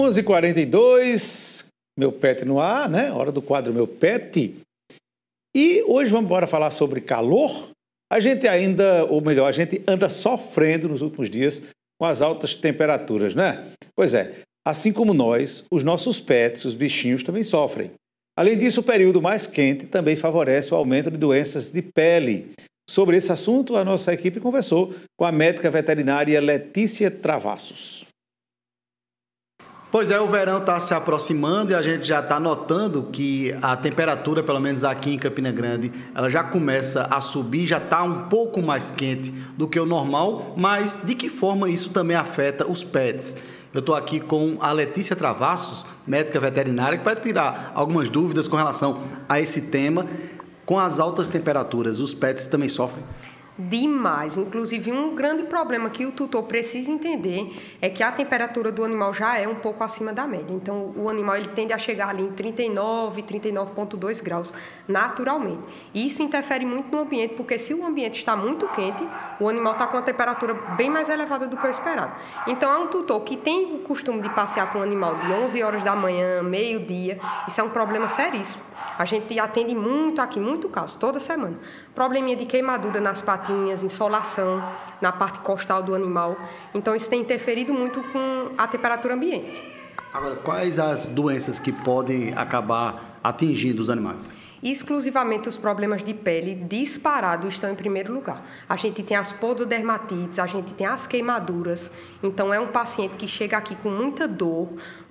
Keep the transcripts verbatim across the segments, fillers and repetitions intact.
onze e quarenta e dois, meu pet no ar, né? Hora do quadro Meu Pet. E hoje vamos embora falar sobre calor. A gente ainda, ou melhor, a gente anda sofrendo nos últimos dias com as altas temperaturas, né? Pois é, assim como nós, os nossos pets, os bichinhos também sofrem. Além disso, o período mais quente também favorece o aumento de doenças de pele. Sobre esse assunto, a nossa equipe conversou com a médica veterinária Letícia Travassos. Pois é, o verão está se aproximando e a gente já está notando que a temperatura, pelo menos aqui em Campina Grande, ela já começa a subir, já está um pouco mais quente do que o normal, mas de que forma isso também afeta os pets? Eu estou aqui com a Letícia Travassos, médica veterinária, que vai tirar algumas dúvidas com relação a esse tema. Com as altas temperaturas, os pets também sofrem? Demais. Inclusive, um grande problema que o tutor precisa entender é que a temperatura do animal já é um pouco acima da média. Então, o animal ele tende a chegar ali em trinta e nove, trinta e nove vírgula dois graus naturalmente. E isso interfere muito no ambiente, porque se o ambiente está muito quente, o animal está com uma temperatura bem mais elevada do que o esperado. Então, é um tutor que tem o costume de passear com o animal de onze horas da manhã, meio-dia. Isso é um problema seríssimo. A gente atende muito aqui, muito caso, toda semana. Probleminha de queimadura nas patinhas, insolação na parte costal do animal. Então, isso tem interferido muito com a temperatura ambiente. Agora, quais as doenças que podem acabar atingindo os animais? Exclusivamente os problemas de pele disparados estão em primeiro lugar. A gente tem as pododermatites, a gente tem as queimaduras. Então, é um paciente que chega aqui com muita dor,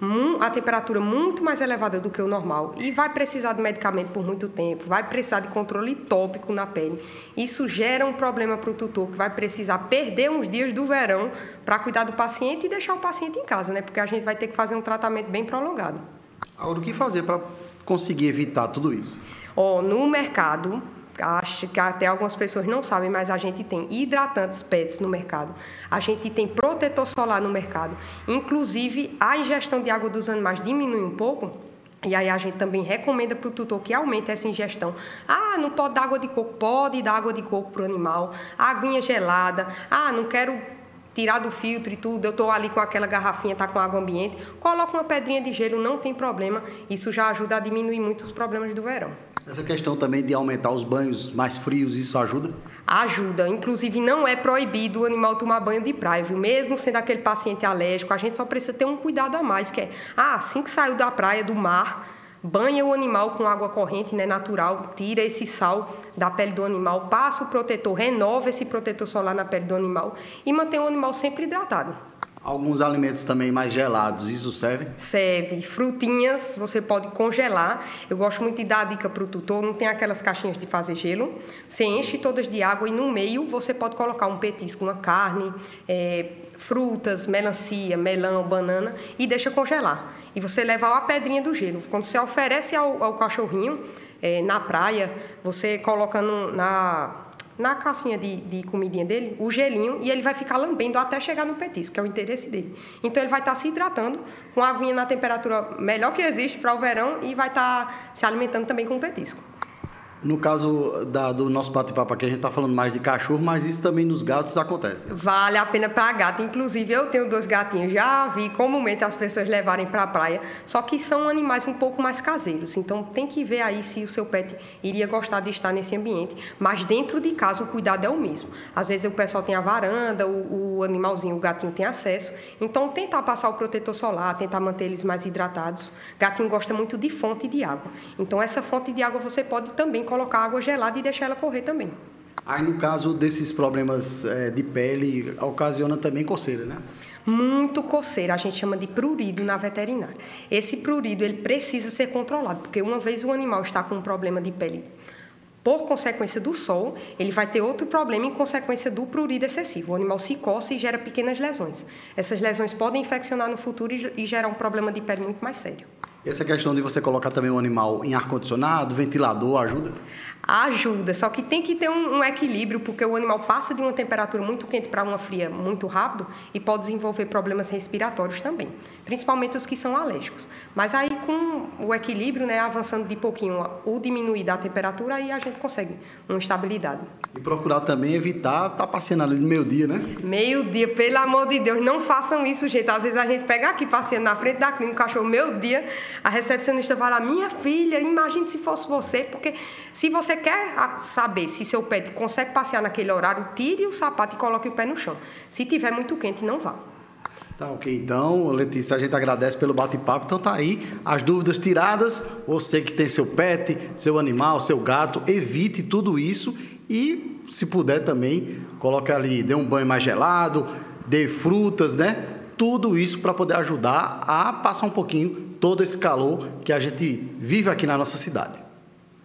a temperatura muito mais elevada do que o normal e vai precisar de medicamento por muito tempo, vai precisar de controle tópico na pele. Isso gera um problema para o tutor, que vai precisar perder uns dias do verão para cuidar do paciente e deixar o paciente em casa, né? Porque a gente vai ter que fazer um tratamento bem prolongado. Agora, o que fazer para conseguir evitar tudo isso? Oh, no mercado, acho que até algumas pessoas não sabem, mas a gente tem hidratantes pets no mercado, a gente tem protetor solar no mercado, inclusive a ingestão de água dos animais diminui um pouco, e aí a gente também recomenda para o tutor que aumente essa ingestão. Ah, não pode dar água de coco? Pode dar água de coco para o animal, aguinha gelada, ah, não quero tirar do filtro e tudo, eu estou ali com aquela garrafinha, está com água ambiente, coloca uma pedrinha de gelo, não tem problema, isso já ajuda a diminuir muito os problemas do verão. Essa questão também de aumentar os banhos mais frios, isso ajuda? Ajuda. Inclusive, não é proibido o animal tomar banho de praia, viu? Mesmo sendo aquele paciente alérgico, a gente só precisa ter um cuidado a mais, que é, ah, assim que saiu da praia, do mar, banha o animal com água corrente, né, natural, tira esse sal da pele do animal, passa o protetor, renova esse protetor solar na pele do animal e mantém o animal sempre hidratado. Alguns alimentos também mais gelados, isso serve? Serve. Frutinhas você pode congelar. Eu gosto muito de dar a dica para o tutor, não tem aquelas caixinhas de fazer gelo. Você enche todas de água e no meio você pode colocar um petisco, uma carne, é, frutas, melancia, melão, banana e deixa congelar. E você leva a pedrinha do gelo. Quando você oferece ao, ao cachorrinho é, na praia, você coloca no, na... na caixinha de, de comidinha dele, o gelinho, e ele vai ficar lambendo até chegar no petisco, que é o interesse dele. Então, ele vai estar se hidratando com a aguinha na temperatura melhor que existe para o verão e vai estar se alimentando também com o petisco. No caso da, do nosso bate-papo aqui, a gente está falando mais de cachorro, mas isso também nos gatos acontece. Vale a pena para gato. Inclusive, eu tenho dois gatinhos. Já vi comumente as pessoas levarem para a praia, só que são animais um pouco mais caseiros. Então, tem que ver aí se o seu pet iria gostar de estar nesse ambiente. Mas dentro de casa, o cuidado é o mesmo. Às vezes, o pessoal tem a varanda, o, o animalzinho, o gatinho tem acesso. Então, tentar passar o protetor solar, tentar manter eles mais hidratados. Gatinho gosta muito de fonte de água. Então, essa fonte de água você pode também colocar água gelada e deixar ela correr também. Aí, no caso desses problemas é, de pele, ocasiona também coceira, né? Muito coceira, a gente chama de prurido na veterinária. Esse prurido, ele precisa ser controlado, porque uma vez o animal está com um problema de pele por consequência do sol, ele vai ter outro problema em consequência do prurido excessivo. O animal se coça e gera pequenas lesões. Essas lesões podem infeccionar no futuro e gerar um problema de pele muito mais sério. Essa questão de você colocar também o animal em ar-condicionado, ventilador, ajuda? Ajuda, só que tem que ter um, um equilíbrio, porque o animal passa de uma temperatura muito quente para uma fria muito rápido e pode desenvolver problemas respiratórios também, principalmente os que são alérgicos. Mas aí, com o equilíbrio, né, avançando de pouquinho ou diminuir da temperatura, aí a gente consegue uma estabilidade. E procurar também evitar estar tá passeando ali no meio-dia, né? Meio-dia, pelo amor de Deus, não façam isso, gente. Às vezes a gente pega aqui passeando na frente da clínica, o cachorro meio-dia, a recepcionista vai lá, minha filha, imagine se fosse você, porque se você quer saber se seu pet consegue passear naquele horário, tire o sapato e coloque o pé no chão. Se tiver muito quente, não vá. Tá ok, então, Letícia, a gente agradece pelo bate-papo. Então tá aí, as dúvidas tiradas. Você que tem seu pet, seu animal, seu gato, evite tudo isso e, se puder também, coloque ali, dê um banho mais gelado, dê frutas, né? Tudo isso para poder ajudar a passar um pouquinho todo esse calor que a gente vive aqui na nossa cidade.